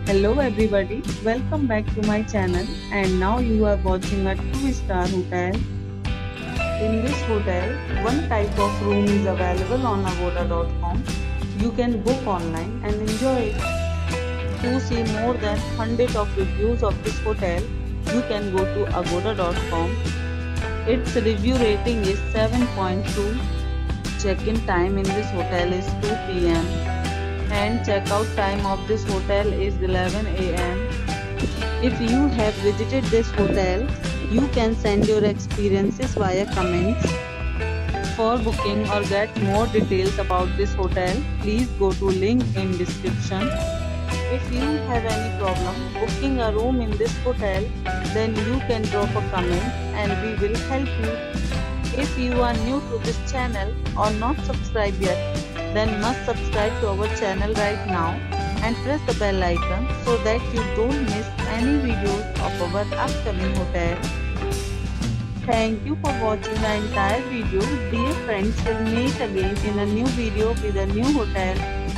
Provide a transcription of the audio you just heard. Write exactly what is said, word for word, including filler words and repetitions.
Hello everybody, welcome back to my channel and now you are watching a two star hotel. In this hotel, one type of room is available on agoda dot com. You can book online and enjoy it. To see more than one hundred of reviews of this hotel, you can go to agoda dot com. Its review rating is seven point two. Check-in time in this hotel is two p m and checkout time of this hotel is eleven a m If you have visited this hotel, you can send your experiences via comments. For booking or get more details about this hotel, please go to link in description. If you have any problem booking a room in this hotel, then you can drop a comment and we will help you. If you are new to this channel or not subscribed yet, then must subscribe to our channel right now and press the bell icon so that you don't miss any videos of our upcoming hotel. Thank you for watching the entire video. Dear friends, we'll meet again in a new video with a new hotel.